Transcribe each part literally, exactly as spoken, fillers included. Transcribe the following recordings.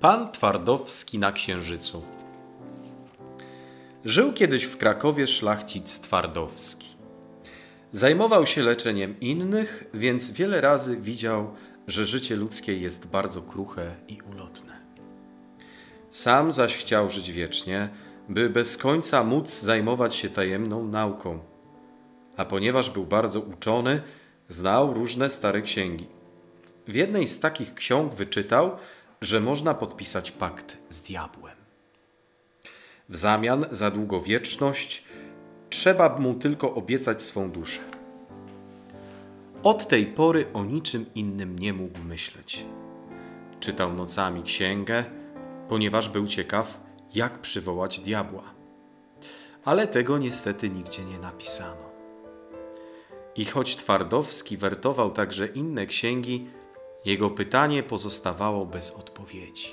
Pan Twardowski na Księżycu. Żył kiedyś w Krakowie szlachcic Twardowski. Zajmował się leczeniem innych, więc wiele razy widział, że życie ludzkie jest bardzo kruche i ulotne. Sam zaś chciał żyć wiecznie, by bez końca móc zajmować się tajemną nauką. A ponieważ był bardzo uczony, znał różne stare księgi. W jednej z takich ksiąg wyczytał, że można podpisać pakt z diabłem. W zamian za długowieczność trzeba mu tylko obiecać swą duszę. Od tej pory o niczym innym nie mógł myśleć. Czytał nocami księgę, ponieważ był ciekaw, jak przywołać diabła. Ale tego niestety nigdzie nie napisano. I choć Twardowski wertował także inne księgi, jego pytanie pozostawało bez odpowiedzi.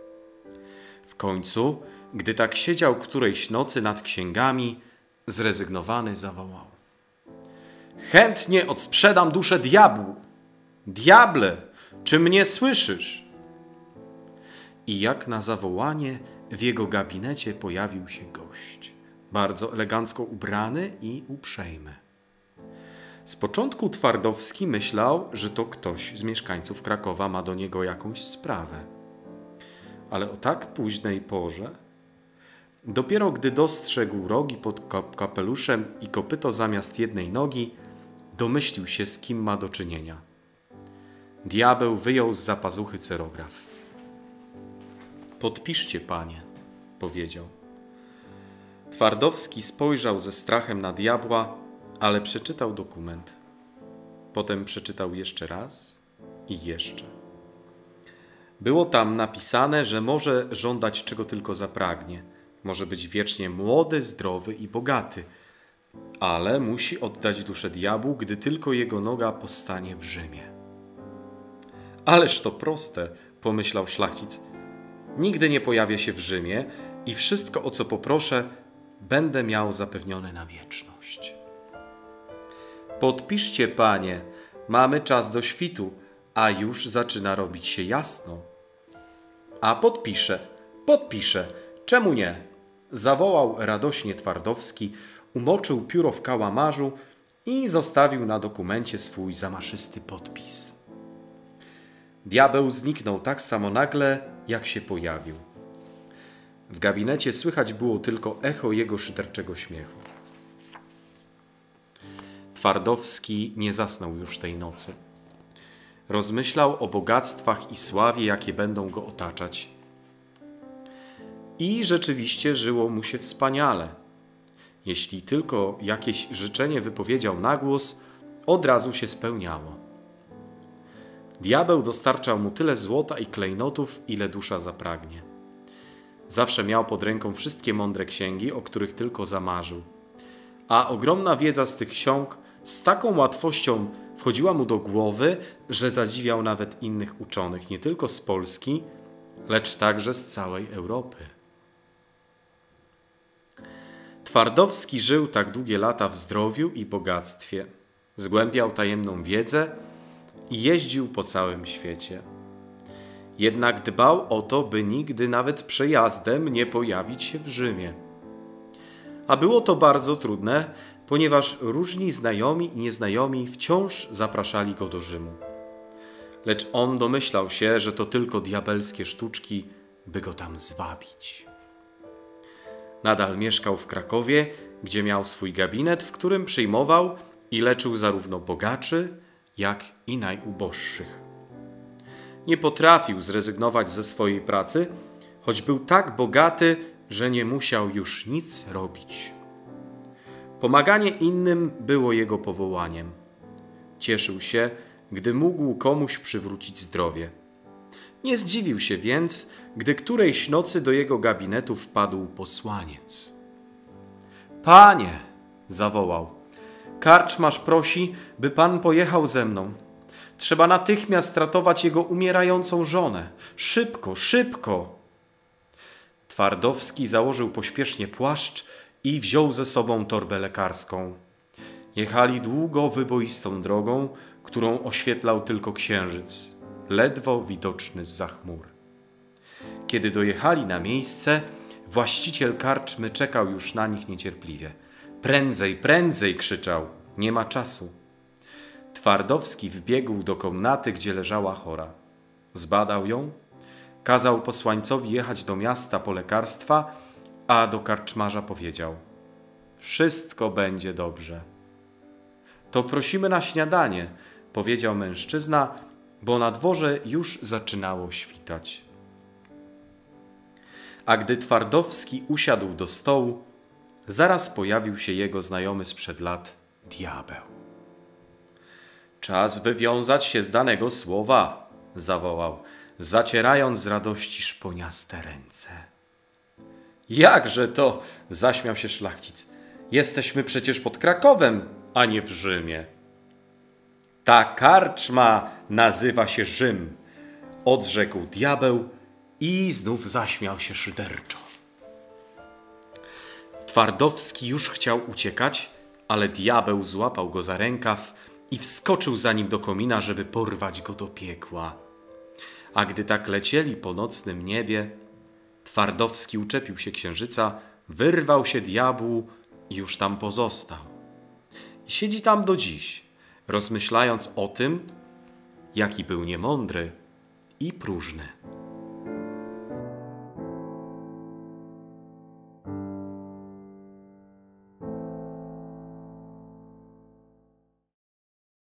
W końcu, gdy tak siedział którejś nocy nad księgami, zrezygnowany zawołał: „Chętnie odsprzedam duszę diabłu! Diable, czy mnie słyszysz?” I jak na zawołanie w jego gabinecie pojawił się gość, bardzo elegancko ubrany i uprzejmy. Z początku Twardowski myślał, że to ktoś z mieszkańców Krakowa ma do niego jakąś sprawę. Ale o tak późnej porze, dopiero gdy dostrzegł rogi pod kapeluszem i kopyto zamiast jednej nogi, domyślił się, z kim ma do czynienia. Diabeł wyjął z zapazuchy cerograf. „Podpiszcie, panie”, powiedział. Twardowski spojrzał ze strachem na diabła, ale przeczytał dokument. Potem przeczytał jeszcze raz i jeszcze. Było tam napisane, że może żądać czego tylko zapragnie. Może być wiecznie młody, zdrowy i bogaty, ale musi oddać duszę diabłu, gdy tylko jego noga postanie w Rzymie. Ależ to proste, pomyślał szlachcic. Nigdy nie pojawię się w Rzymie i wszystko, o co poproszę, będę miał zapewnione na wieczność. „Podpiszcie, panie, mamy czas do świtu, a już zaczyna robić się jasno”. „A podpiszę, podpiszę, czemu nie?” zawołał radośnie Twardowski, umoczył pióro w kałamarzu i zostawił na dokumencie swój zamaszysty podpis. Diabeł zniknął tak samo nagle, jak się pojawił. W gabinecie słychać było tylko echo jego szyderczego śmiechu. Twardowski nie zasnął już tej nocy. Rozmyślał o bogactwach i sławie, jakie będą go otaczać. I rzeczywiście żyło mu się wspaniale. Jeśli tylko jakieś życzenie wypowiedział na głos, od razu się spełniało. Diabeł dostarczał mu tyle złota i klejnotów, ile dusza zapragnie. Zawsze miał pod ręką wszystkie mądre księgi, o których tylko zamarzył. A ogromna wiedza z tych ksiąg z taką łatwością wchodziła mu do głowy, że zadziwiał nawet innych uczonych, nie tylko z Polski, lecz także z całej Europy. Twardowski żył tak długie lata w zdrowiu i bogactwie. Zgłębiał tajemną wiedzę i jeździł po całym świecie. Jednak dbał o to, by nigdy nawet przejazdem nie pojawić się w Rzymie. A było to bardzo trudne, ponieważ różni znajomi i nieznajomi wciąż zapraszali go do Rzymu. Lecz on domyślał się, że to tylko diabelskie sztuczki, by go tam zwabić. Nadal mieszkał w Krakowie, gdzie miał swój gabinet, w którym przyjmował i leczył zarówno bogaczy, jak i najuboższych. Nie potrafił zrezygnować ze swojej pracy, choć był tak bogaty, że nie musiał już nic robić. Pomaganie innym było jego powołaniem. Cieszył się, gdy mógł komuś przywrócić zdrowie. Nie zdziwił się więc, gdy którejś nocy do jego gabinetu wpadł posłaniec. „Panie”, zawołał, „karczmarz prosi, by pan pojechał ze mną. Trzeba natychmiast ratować jego umierającą żonę. Szybko, szybko!” Twardowski założył pośpiesznie płaszcz i wziął ze sobą torbę lekarską. Jechali długo wyboistą drogą, którą oświetlał tylko księżyc, ledwo widoczny zza chmur. Kiedy dojechali na miejsce, właściciel karczmy czekał już na nich niecierpliwie. Prędzej, prędzej, krzyczał. Nie ma czasu. Twardowski wbiegł do komnaty, gdzie leżała chora. Zbadał ją, kazał posłańcowi jechać do miasta po lekarstwa, a do karczmarza powiedział: wszystko będzie dobrze. To prosimy na śniadanie, powiedział mężczyzna, bo na dworze już zaczynało świtać. A gdy Twardowski usiadł do stołu, zaraz pojawił się jego znajomy sprzed lat, diabeł. Czas wywiązać się z danego słowa, zawołał, zacierając z radości szponiaste ręce. Jakże to, zaśmiał się szlachcic, jesteśmy przecież pod Krakowem, a nie w Rzymie. Ta karczma nazywa się Rzym, odrzekł diabeł i znów zaśmiał się szyderczo. Twardowski już chciał uciekać, ale diabeł złapał go za rękaw i wskoczył za nim do komina, żeby porwać go do piekła. A gdy tak lecieli po nocnym niebie, Twardowski uczepił się księżyca, wyrwał się diabłu i już tam pozostał. I siedzi tam do dziś, rozmyślając o tym, jaki był niemądry i próżny.